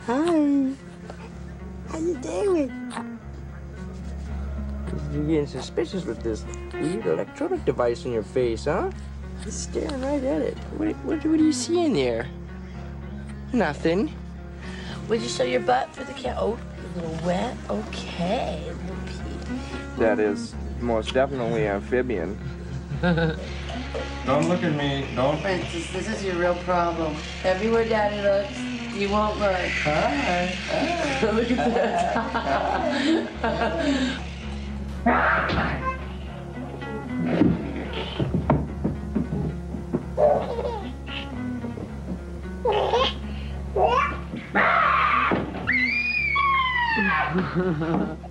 Hi. How you doing? You're getting suspicious with this weird electronic device in your face, huh? Just staring right at it. What do you see in there? Nothing. Would you show your butt for the cat? Oh, a little wet? Okay. A little pee. That is most definitely amphibian. Don't look at me. Don't. Francis, this is your real problem. Everywhere Daddy looks, you won't look. Hi. Look at that.